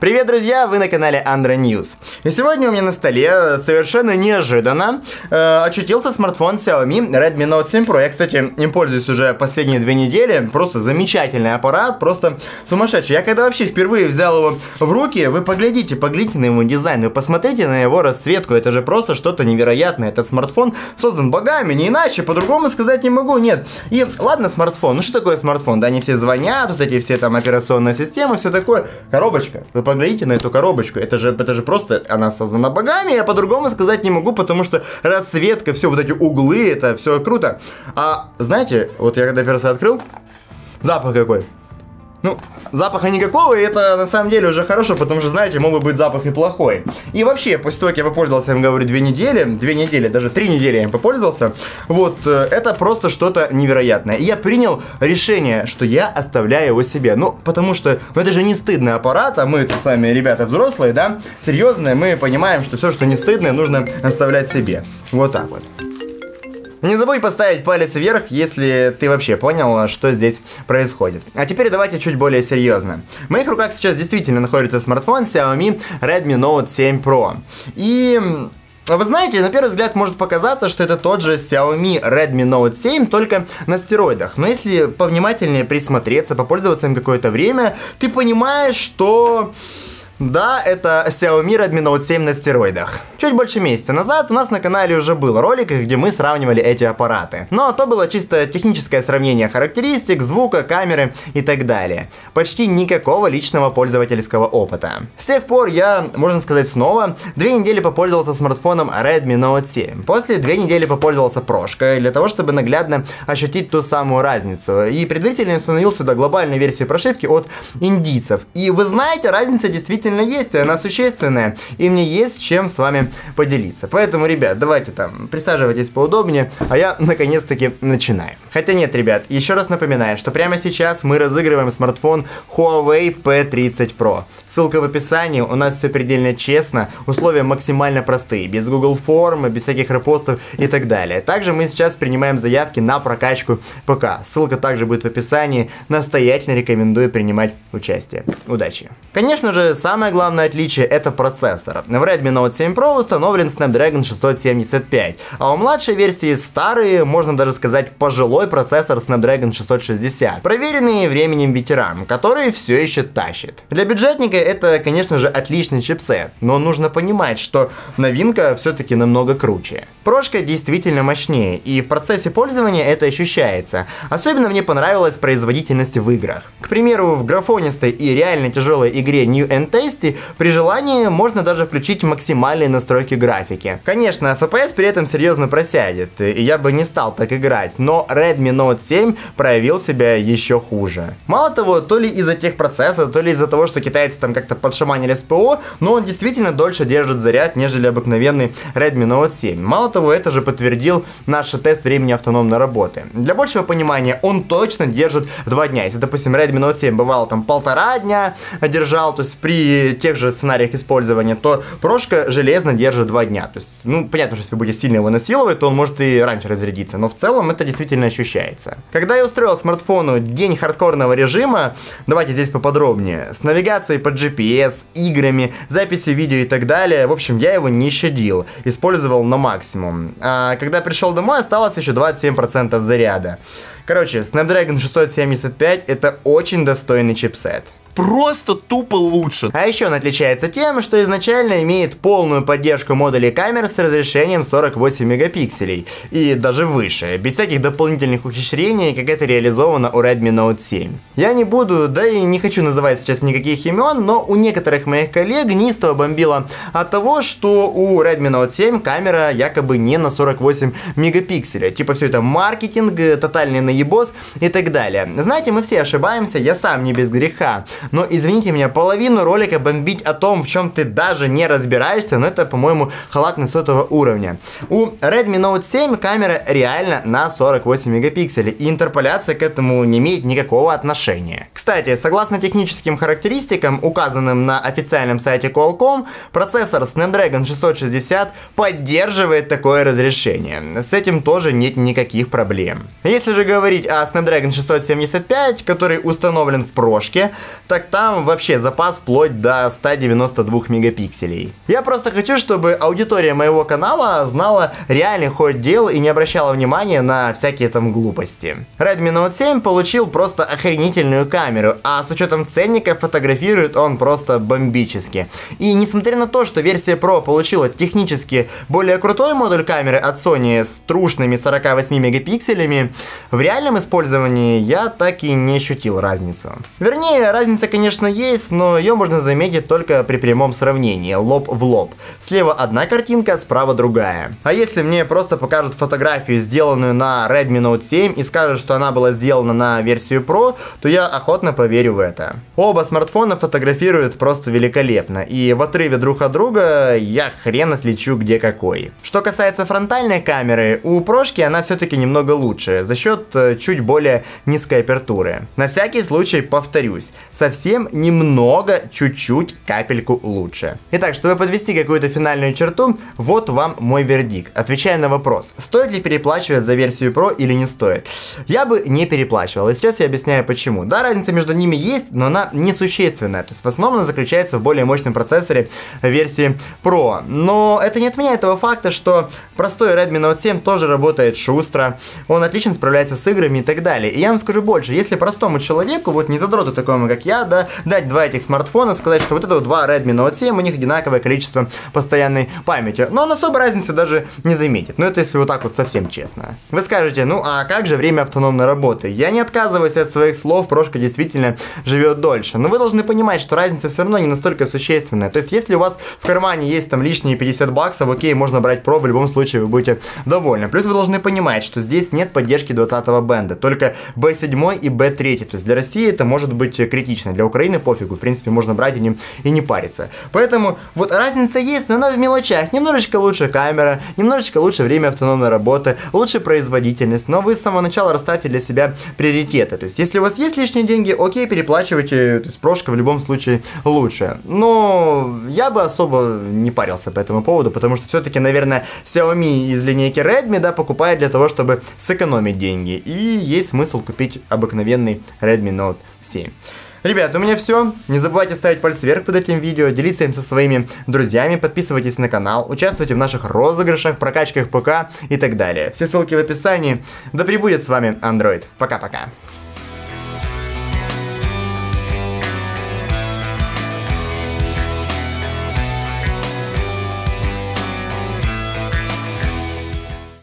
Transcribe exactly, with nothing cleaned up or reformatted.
Привет, друзья! Вы на канале Andro News. И сегодня у меня на столе совершенно неожиданно э, очутился смартфон Xiaomi Redmi Note семь Pro. Я, кстати, им пользуюсь уже последние две недели. Просто замечательный аппарат, просто сумасшедший. Я когда вообще впервые взял его в руки, вы поглядите, поглядите на его дизайн, вы посмотрите на его расцветку. Это же просто что-то невероятное. Этот смартфон создан богами, не иначе, по-другому сказать не могу, нет. И ладно, смартфон. Ну что такое смартфон? Да, они все звонят, вот эти все там операционные системы, все такое. Коробочка. Вы поглядите на эту коробочку, это же, это же просто, она создана богами, я по-другому сказать не могу, потому что расцветка, все вот эти углы, это все круто. А знаете, вот я когда первый раз открыл, запах какой. Ну, запаха никакого, и это на самом деле уже хорошо, потому что, знаете, мог бы быть запах и плохой. И вообще, после того, как я попользовался, я им говорю, две недели, две недели, даже три недели я им попользовался, вот, это просто что-то невероятное. И я принял решение, что я оставляю его себе. Ну, потому что, ну, это же не стыдный аппарат, а мы-то с вами, ребята, взрослые, да, серьезные, мы понимаем, что все, что не стыдное, нужно оставлять себе. Вот так вот. Не забудь поставить палец вверх, если ты вообще понял, что здесь происходит. А теперь давайте чуть более серьезно. В моих руках сейчас действительно находится смартфон Xiaomi Redmi Note семь Pro. И вы знаете, на первый взгляд может показаться, что это тот же Xiaomi Redmi Note семь, только на стероидах. Но если повнимательнее присмотреться, попользоваться им какое-то время, ты понимаешь, что... Да, это Xiaomi Redmi Note семь на стероидах. Чуть больше месяца назад у нас на канале уже был ролик, где мы сравнивали эти аппараты. Но то было чисто техническое сравнение характеристик, звука, камеры и так далее. Почти никакого личного пользовательского опыта. С тех пор я, можно сказать, снова две недели попользовался смартфоном Redmi Note семь. После две недели попользовался прошкой, для того, чтобы наглядно ощутить ту самую разницу. И предварительно установил сюда глобальную версию прошивки от индийцев. И вы знаете, разница действительно есть, она существенная, и мне есть чем с вами поделиться. Поэтому, ребят, давайте там присаживайтесь поудобнее, а я наконец-таки начинаю. Хотя нет, ребят, еще раз напоминаю, что прямо сейчас мы разыгрываем смартфон Huawei пи тридцать про. Ссылка в описании, у нас все предельно честно, условия максимально простые, без Google форм, без всяких репостов и так далее. Также мы сейчас принимаем заявки на прокачку ПК. Ссылка также будет в описании, настоятельно рекомендую принимать участие. Удачи! Конечно же, самое главное отличие — это процессор. В Redmi Note семь Pro установлен Snapdragon шестьсот семьдесят пять, а у младшей версии старый, можно даже сказать, пожилой процессор Snapdragon шестьсот шестьдесят, проверенный временем ветеран, который все еще тащит. Для бюджетника это, конечно же, отличный чипсет, но нужно понимать, что новинка все-таки намного круче. Прошка действительно мощнее, и в процессе пользования это ощущается. Особенно мне понравилась производительность в играх. К примеру, в графонистой и реально тяжелой игре New and Tasty при желании можно даже включить максимальные настройки графики. Конечно, эф пи эс при этом серьезно просядет, и я бы не стал так играть, но Redmi Note семь проявил себя еще хуже. Мало того, то ли из-за техпроцесса, то ли из-за того, что китайцы там как-то подшаманили с ПО, но он действительно дольше держит заряд, нежели обыкновенный Redmi Note семь. Мало того, это же подтвердил наш тест времени автономной работы. Для большего понимания, он точно держит два дня. Если, допустим, Redmi Note семь бывало там полтора дня держал, то есть при тех же сценариях использования, то прошка железно держит два дня. То есть, ну, понятно, что если вы будете сильно его насиловать, то он может и раньше разрядиться, но в целом это действительно ощущается. Когда я устроил смартфону день хардкорного режима, давайте здесь поподробнее, с навигацией по джи пи эс, играми, записью видео и так далее, в общем, я его не щадил, использовал на максимум. А когда пришел домой, осталось еще двадцать семь процентов заряда. Короче, Snapdragon шестьсот семьдесят пять это очень достойный чипсет. Просто тупо лучше. А еще он отличается тем, что изначально имеет полную поддержку модулей камер с разрешением сорок восемь мегапикселей и даже выше, без всяких дополнительных ухищрений, как это реализовано у Redmi Note семь. Я не буду, да и не хочу называть сейчас никаких имен, но у некоторых моих коллег неистово бомбило от того, что у Redmi Note семь камера якобы не на сорок восемь мегапикселей. Типа все это маркетинг, тотальный наебос и так далее. Знаете, мы все ошибаемся, я сам не без греха. Но, извините меня, половину ролика бомбить о том, в чем ты даже не разбираешься, но это, по-моему, халатность сотого уровня. У Redmi Note семь камера реально на сорок восемь мегапикселей, и интерполяция к этому не имеет никакого отношения. Кстати, согласно техническим характеристикам, указанным на официальном сайте Qualcomm, процессор Snapdragon шестьсот шестьдесят поддерживает такое разрешение. С этим тоже нет никаких проблем. Если же говорить о Snapdragon шестьсот семьдесят пять, который установлен в прошке, так там вообще запас вплоть до ста девяноста двух мегапикселей. Я просто хочу, чтобы аудитория моего канала знала реальный ход дел и не обращала внимания на всякие там глупости. Redmi Note семь получил просто охренительную камеру, а с учетом ценника фотографирует он просто бомбически. И несмотря на то, что версия Pro получила технически более крутой модуль камеры от Sony с трушными сорока восьми мегапикселями, в реальном использовании я так и не ощутил разницу. Вернее, разница, конечно, есть, но ее можно заметить только при прямом сравнении, лоб в лоб. Слева одна картинка, справа другая. А если мне просто покажут фотографию, сделанную на Redmi Note семь, и скажут, что она была сделана на версию Pro, то я охотно поверю в это. Оба смартфона фотографируют просто великолепно, и в отрыве друг от друга я хрен отличу где какой. Что касается фронтальной камеры, у прошки она все-таки немного лучше, за счет э, чуть более низкой апертуры. На всякий случай повторюсь, совсем немного, чуть-чуть, капельку лучше. Итак, чтобы подвести какую-то финальную черту, вот вам мой вердикт. Отвечая на вопрос, стоит ли переплачивать за версию Pro или не стоит. Я бы не переплачивал, и сейчас я объясняю почему. Да, разница между ними есть, но она несущественная. То есть в основном она заключается в более мощном процессоре версии Pro. Но это не отменяет того факта, что простой Redmi Note семь тоже работает шустро, он отлично справляется с играми и так далее. И я вам скажу больше, если простому человеку, вот не задроту такому, как я, да, дать два этих смартфона, сказать, что вот это вот два Redmi Note семь, у них одинаковое количество постоянной памяти, но он особо разницы даже не заметит. Но это если вот так вот совсем честно. Вы скажете, ну а как же время автономной работы? Я не отказываюсь от своих слов, прошка действительно живет дольше, но вы должны понимать, что разница все равно не настолько существенная. То есть если у вас в кармане есть там лишние пятьдесят баксов, окей, можно брать Pro, в любом случае вы будете довольны. Плюс вы должны понимать, что здесь нет поддержки двадцатого бенда, только би семь и би три. То есть для России это может быть критично, для Украины пофигу, в принципе можно брать и не, и не париться. Поэтому вот разница есть, но она в мелочах. Немножечко лучше камера, немножечко лучше время автономной работы, лучше производительность, но вы с самого начала расставьте для себя приоритеты. То есть если у вас есть лишние деньги, окей, переплачивайте, то есть прошка в любом случае лучше. Но я бы особо не парился по этому поводу, потому что все-таки, наверное, Xiaomi из линейки Redmi, да, покупает для того, чтобы сэкономить деньги. И есть смысл купить обыкновенный Redmi Note семь. Ребят, у меня все. Не забывайте ставить пальцы вверх под этим видео, делиться им со своими друзьями, подписывайтесь на канал, участвуйте в наших розыгрышах, прокачках ПК и так далее. Все ссылки в описании. Да пребудет с вами Android. Пока-пока.